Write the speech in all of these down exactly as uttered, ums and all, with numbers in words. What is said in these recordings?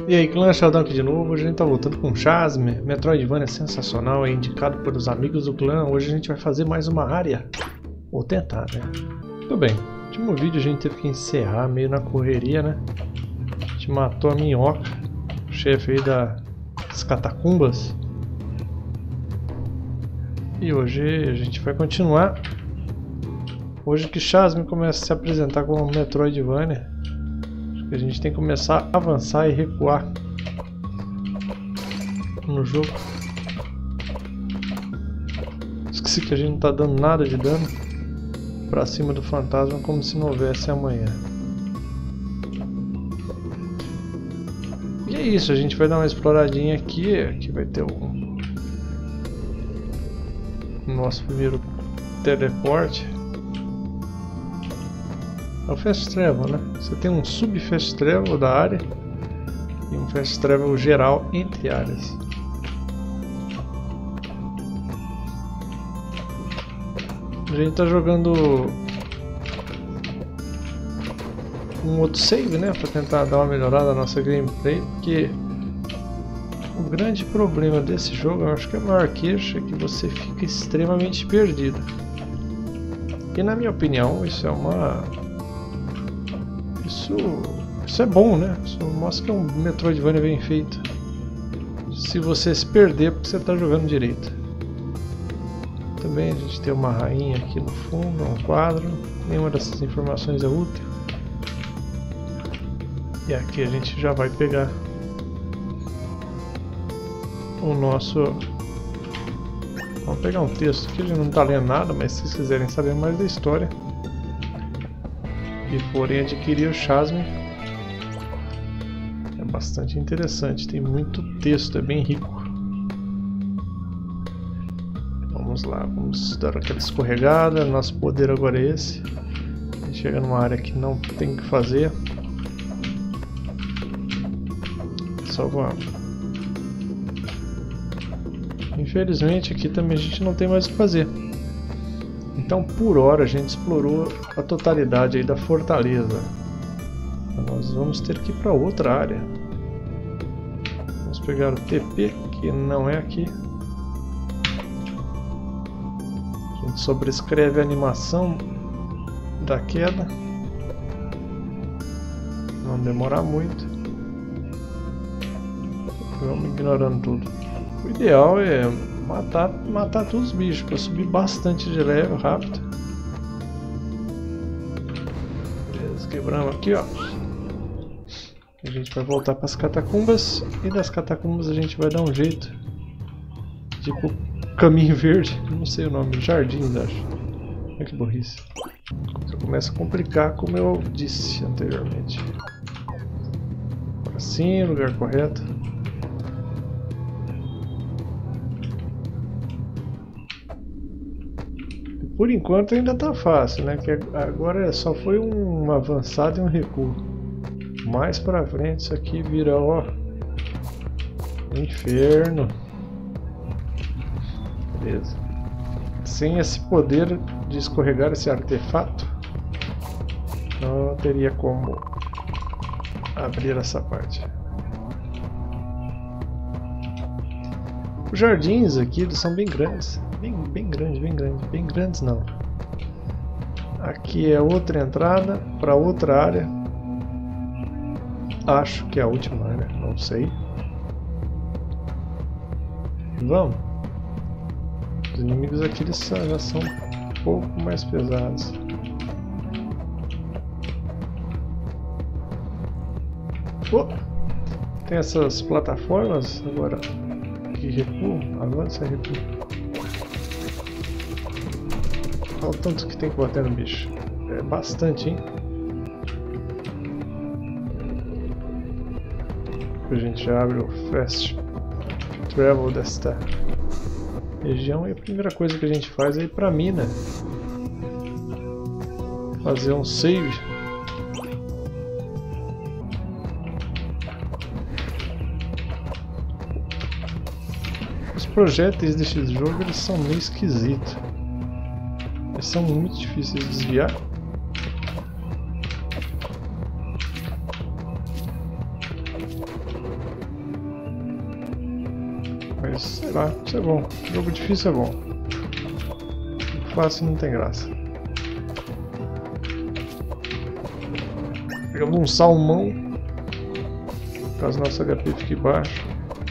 E aí, clã Sheldon aqui de novo. Hoje a gente tá voltando com Chasme. Metroidvania é sensacional, é indicado pelos amigos do clã. Hoje a gente vai fazer mais uma área. Ou tentar, né? Tudo bem. No último vídeo a gente teve que encerrar meio na correria, né? A gente matou a minhoca, o chefe aí da, das catacumbas. E hoje a gente vai continuar. Hoje que Chasme começa a se apresentar como Metroidvania, a gente tem que começar a avançar e recuar no jogo. Esqueci que a gente não tá dando nada de dano pra cima do fantasma, como se não houvesse amanhã. E é isso, a gente vai dar uma exploradinha aqui. Aqui vai ter o nosso primeiro teleporte. É o Fast Travel, né? Você tem um sub-Fast Travel da área e um Fast Travel geral entre áreas. A gente tá jogando um outro save, né? Pra tentar dar uma melhorada na nossa gameplay, porque o grande problema desse jogo, eu acho que é a maior queixa, é que você fica extremamente perdido. E na minha opinião, isso é uma... Isso, isso é bom, né? Isso mostra que é um Metroidvania bem feito. Se você se perder, porque você está jogando direito. Também a gente tem uma rainha aqui no fundo, um quadro. Nenhuma dessas informações é útil. E aqui a gente já vai pegar o nosso... Vamos pegar um texto aqui, ele não está lendo nada, mas se vocês quiserem saber mais da história e forem adquirir o Chasme, é bastante interessante, tem muito texto, é bem rico. Vamos lá, vamos dar aquela escorregada, nosso poder agora é esse. A gente chega numa área que não tem o que fazer, só vamos. Infelizmente aqui também a gente não tem mais o que fazer. Então por hora a gente explorou a totalidade aí da fortaleza. Então, nós vamos ter que ir para outra área. Vamos pegar o T P, que não é aqui. A gente sobrescreve a animação da queda. Não demorar muito. Vamos ignorando tudo. O ideal é matar, matar todos os bichos, para subir bastante de level rápido. Beleza, quebramos aqui, ó. A gente vai voltar para as catacumbas, e das catacumbas a gente vai dar um jeito de ir pro caminho verde, não sei o nome, jardins, acho. Olha que burrice. Já começa a complicar, como eu disse anteriormente. Agora sim, lugar correto. Por enquanto ainda tá fácil, né? Que agora só foi um avançado e um recuo. Mais pra frente isso aqui vira, ó, inferno. Beleza. Sem esse poder de escorregar esse artefato, não teria como abrir essa parte. Os jardins aqui eles são bem grandes. Bem, bem grande, bem grande, bem grandes não. Aqui é outra entrada para outra área. Acho que é a última área, não sei. Vamos. Os inimigos aqui eles já são um pouco mais pesados. Oh! Tem essas plataformas agora que recuam, avança e recua. Olha o tanto que tem que bater no bicho. É bastante, hein? A gente já abre o Fast Travel desta região e a primeira coisa que a gente faz é ir pra mina. Fazer um save. Os projéteis deste jogo eles são meio esquisitos. Eles são muito difíceis de desviar. mas sei lá, isso é bom. Jogo difícil é bom. Jogo fácil não tem graça. Pegamos um salmão, caso nosso H P fique baixo.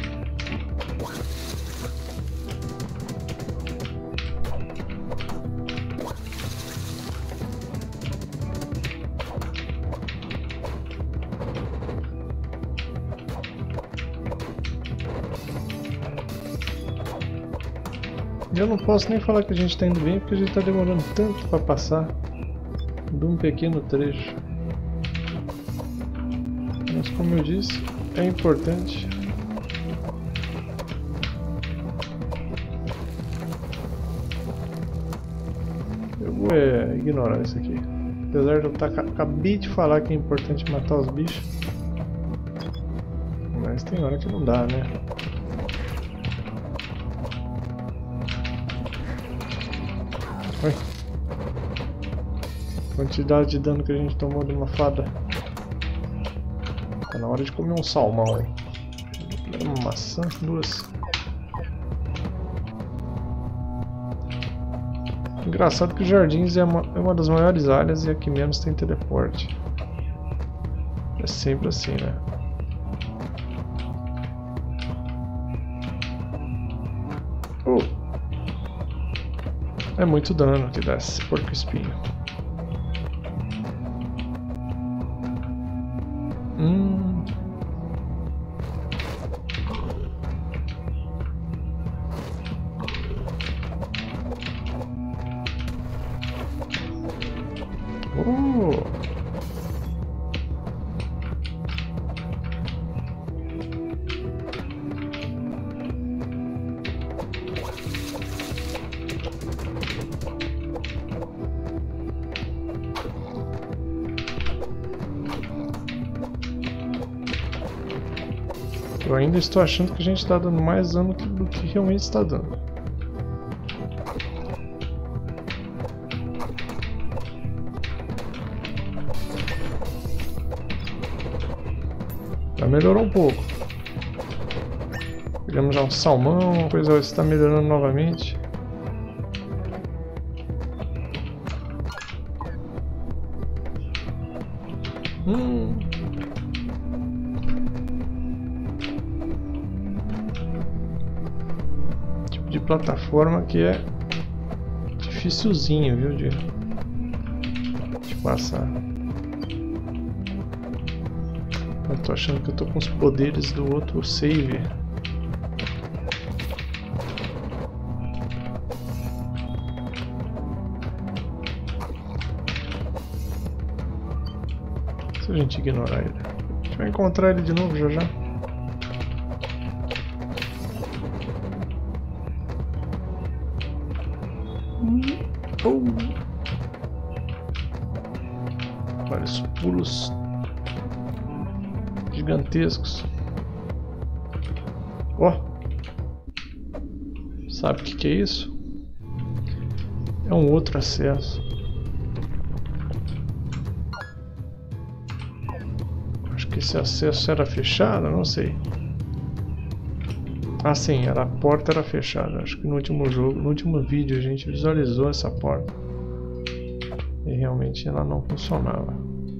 E eu não posso nem falar que a gente está indo bem, porque a gente está demorando tanto para passar de um pequeno trecho. Mas como eu disse, é importante. Eu vou é, ignorar isso aqui. Apesar de eu tá, acabei de falar que é importante matar os bichos. Mas tem hora que não dá, né? Oi. Quantidade de dano que a gente tomou de uma fada. Tá na hora de comer um salmão. Uma maçã, duas. Engraçado que os jardins é uma, é uma das maiores áreas e a que menos tem teleporte. É sempre assim, né? Oh. É muito dano que dá esse porco espinho. Hum. Oh. Eu ainda estou achando que a gente está dando mais dano do que realmente está dando. Já melhorou um pouco. Pegamos já um salmão, a coisa está melhorando novamente. Hum. Tipo de plataforma que é dificilzinho, viu, de, de passar. Eu tô achando que eu tô com os poderes do outro save. Se a gente ignorar ele, a gente vai encontrar ele de novo já já. Oh. Vários pulos gigantescos. Ó, oh. Sabe o que, que é isso? É um outro acesso. Acho que esse acesso era fechado, não sei. Ah, sim, era, a porta era fechada. Acho que no último jogo, no último vídeo a gente visualizou essa porta e realmente ela não funcionava.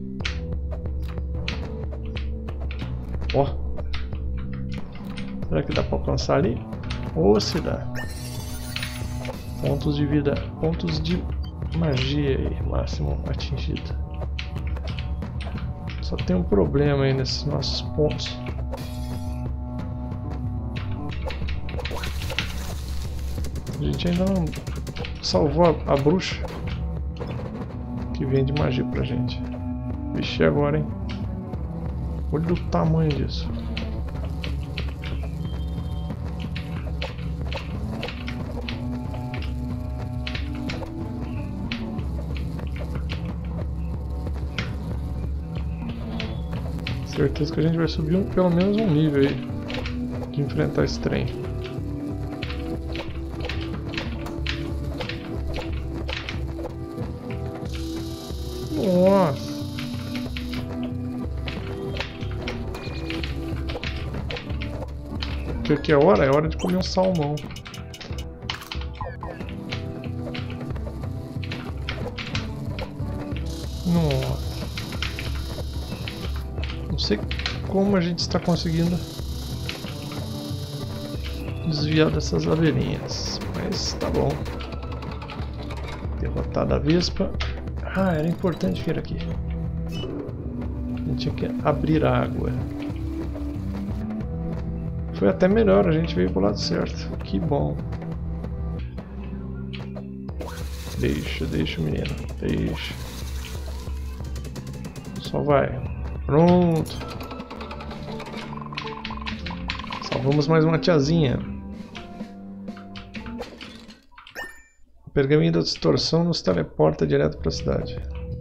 Ó, será que dá pra alcançar ali? Ou se dá? Pontos de vida, pontos de magia aí, máximo atingido. Só tem um problema aí nesses nossos pontos. A gente ainda não salvou a, a bruxa que vende magia pra gente. Vixe, agora, hein? Olha o tamanho disso. Certeza que a gente vai subir um, pelo menos um nível aí de enfrentar esse trem. Nossa! que, que é hora? É hora de comer um salmão. Nossa. Não sei como a gente está conseguindo desviar dessas abelhinhas, mas tá bom. Derrotada a vespa. Ah, era importante vir aqui. A gente tinha que abrir a água. Foi até melhor, a gente veio pro lado certo. Que bom. Deixa, deixa, menino. Deixa. Só vai. Pronto. Salvamos mais uma tiazinha. O pergaminho da distorção nos teleporta direto para a cidade.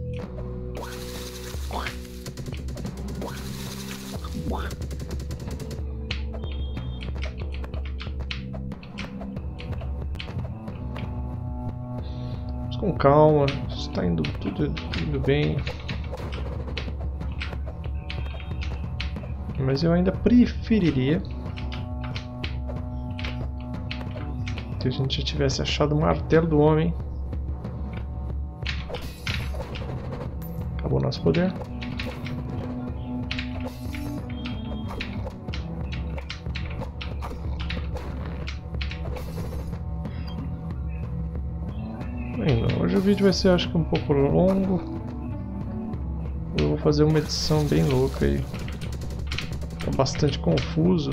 Vamos com calma, está indo tudo indo bem. Mas eu ainda preferiria que a gente já tivesse achado o martelo do homem. Acabou nosso poder. Bem, hoje o vídeo vai ser, acho que um pouco longo. Eu vou fazer uma edição bem louca aí. Tá bastante confuso.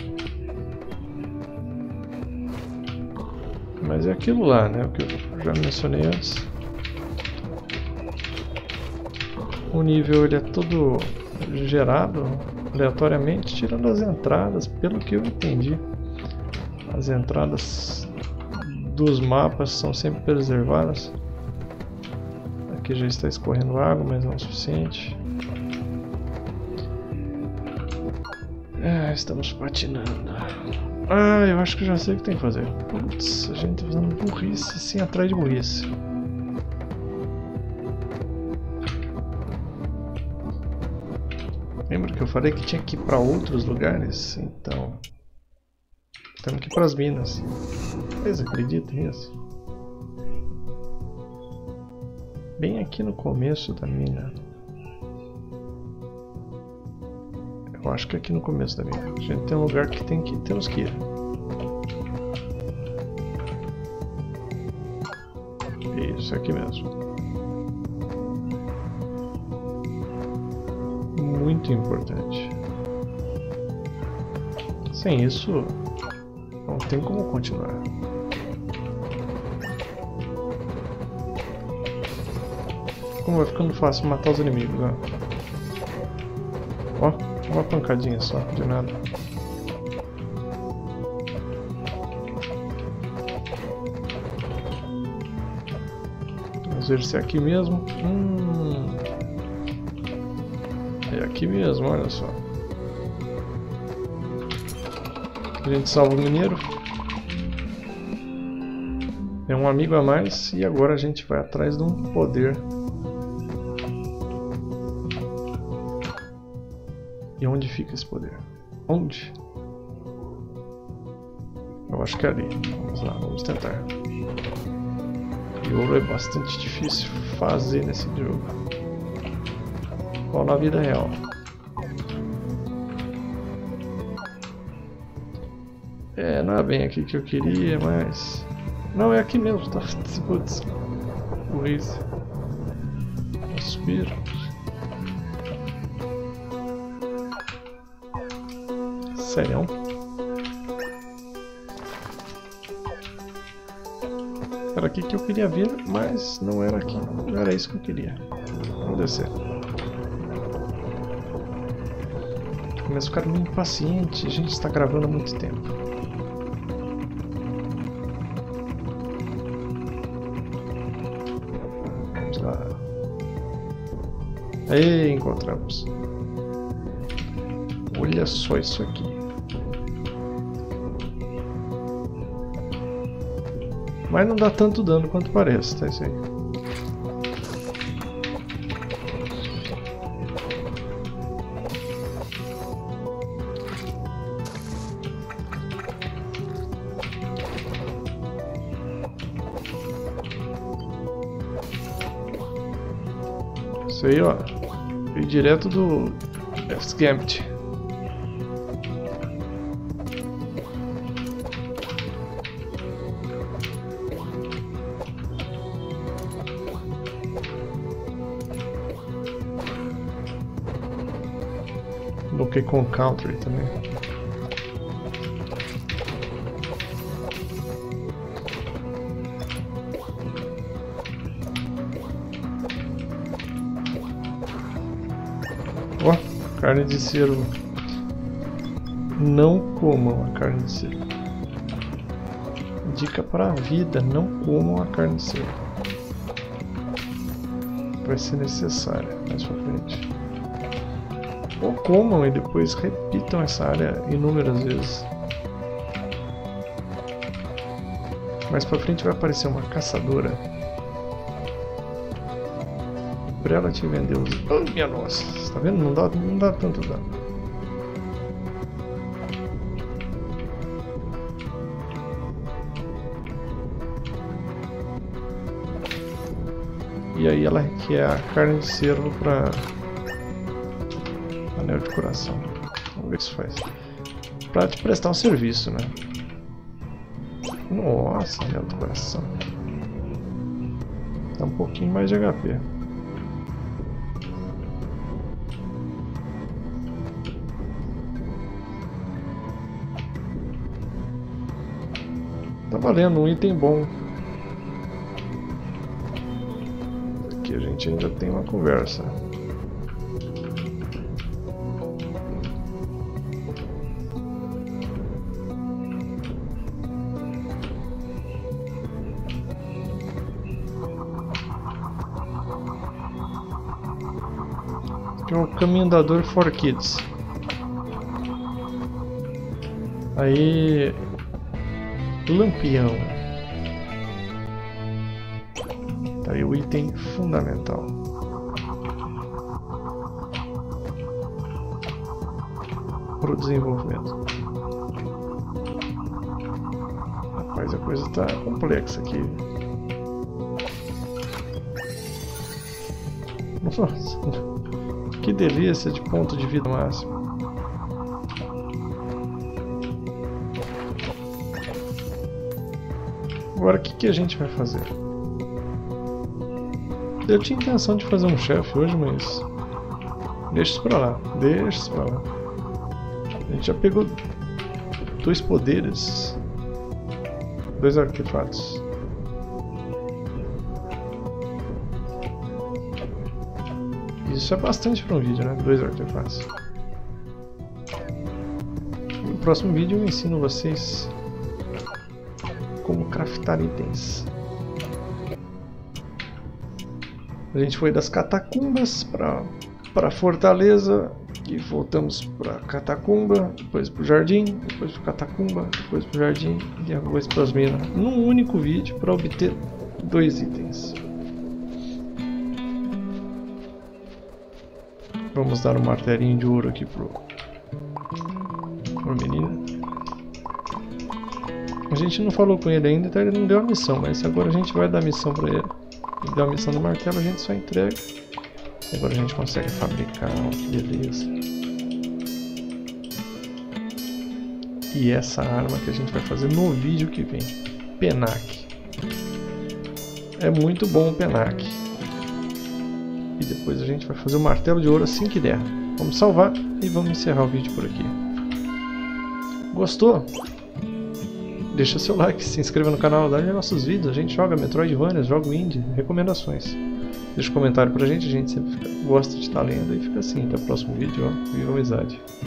Mas é aquilo lá, né? O que eu já mencionei antes. O nível ele é todo gerado aleatoriamente, tirando as entradas, pelo que eu entendi. As entradas dos mapas são sempre preservadas. Aqui já está escorrendo água, mas não é o suficiente. Ah, estamos patinando. Ah, eu acho que já sei o que tem que fazer. Putz, a gente tá fazendo burrice sem atrás de burrice. Lembra que eu falei que tinha que ir para outros lugares? Então, temos que ir para as minas. Vocês acreditam nisso? Bem aqui no começo da mina. Eu acho que aqui no começo da mina. A gente tem um lugar que tem que temos que ir. Isso, aqui mesmo. Muito importante. Sem isso, não tem como continuar. Como vai ficando fácil matar os inimigos, né? Ó, uma pancadinha só, de nada. Vamos ver se é aqui mesmo. Hum. É aqui mesmo, olha só. A gente salva o mineiro. É um amigo a mais e agora a gente vai atrás de um poder. E onde fica esse poder? Onde? Eu acho que é ali. Vamos lá, vamos tentar. E ouro é bastante difícil fazer nesse jogo. Igual na vida real. É, não é bem aqui que eu queria, mas... Não, é aqui mesmo, tá? Putz, burrice. Vou subir. Sério? Era aqui que eu queria vir, mas não era aqui. Não era isso que eu queria. Vamos descer. Começa a ficar meio impaciente. A gente está gravando há muito tempo. Vamos lá. Aí, encontramos. Olha só isso aqui. Mas não dá tanto dano quanto parece, tá isso aí. Isso aí, ó. Veio direto do Death's Gambit. Donkey Kong Country também. Ó, oh, carne de cervo. Não comam a carne de cervo. Dica para a vida: não comam a carne de cervo. Vai ser necessária mais pra frente. Ou comam e depois repitam essa área inúmeras vezes. Mais pra frente vai aparecer uma caçadora. Pra ela te vender os... Oh, minha nossa! Você tá vendo? Não dá, não dá tanto dano. E aí ela requer a carne de cervo pra... Anel de coração. Vamos ver o que isso faz. Pra te prestar um serviço, né? Nossa, anel de coração. Dá um pouquinho mais de H P. Tá valendo, um item bom. Aqui a gente ainda tem uma conversa. Que é o caminho da dor for Kids. Aí, lampião. Tá aí o item fundamental. Pro desenvolvimento. Rapaz, a coisa tá complexa aqui. Nossa. Que delícia de ponto de vida máximo. Agora o que, que a gente vai fazer? Eu tinha intenção de fazer um chefe hoje, mas... Deixa isso pra lá, deixa isso pra lá. A gente já pegou dois poderes. Dois artefatos. Isso é bastante para um vídeo, né? Dois artefatos. No próximo vídeo eu ensino vocês como craftar itens. A gente foi das catacumbas para para a fortaleza e voltamos para a catacumba, depois para o jardim, depois para a catacumba, depois para o jardim e depois para as minas. Num único vídeo para obter dois itens. Vamos dar um martelinho de ouro aqui pro, pro menino. A gente não falou com ele ainda, então ele não deu a missão, mas agora a gente vai dar a missão pra ele. Ele deu a missão do martelo, a gente só entrega. Agora a gente consegue fabricar, ó, que beleza. E essa arma que a gente vai fazer no vídeo que vem. Penac. É muito bom o Penac. E depois a gente vai fazer o martelo de ouro assim que der. Vamos salvar e vamos encerrar o vídeo por aqui. Gostou? Deixa seu like, se inscreva no canal, dá nossos vídeos. A gente joga Metroidvania, joga Indie, recomendações. Deixa um comentário pra gente, a gente sempre fica, gosta de estar lendo e fica assim. Até o próximo vídeo, ó. Viva a amizade.